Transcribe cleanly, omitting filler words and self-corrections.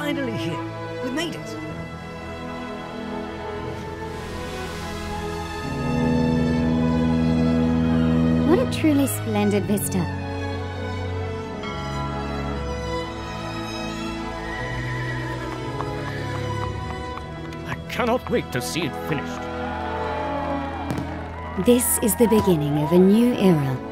finally here. We've made it. What a truly splendid vista. I cannot wait to see it finished. This is the beginning of a new era.